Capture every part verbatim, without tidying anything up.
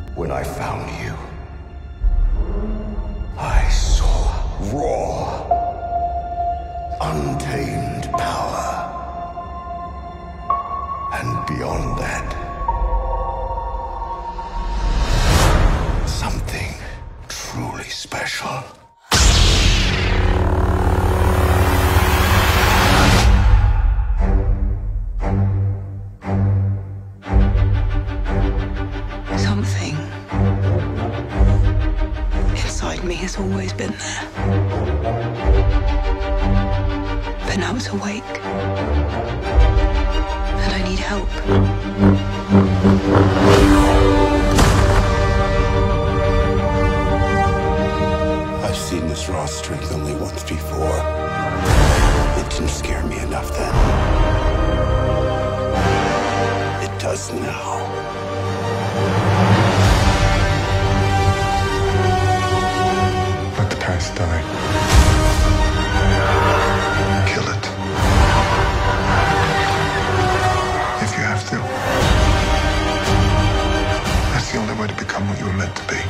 When I found you, I saw raw, untamed power. And beyond that, something truly special. Something inside me has always been there. But now it's awake. And I need help. I've seen this raw strength only once before. It didn't scare me enough then. It does now. Let the past die. Kill it. If you have to. That's the only way to become what you were meant to be.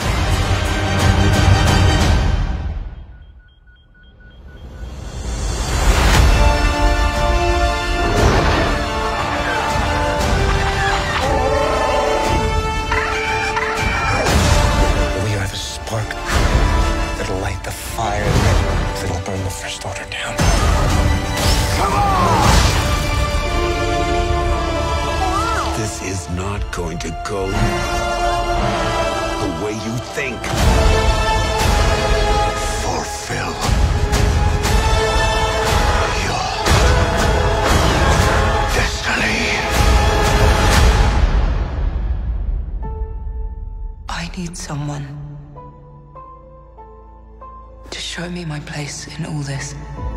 We are the spark that'll light the fire that'll burn the First Order down. Come on! This is not going to go the way you think. Fulfill your destiny. I need someone to show me my place in all this.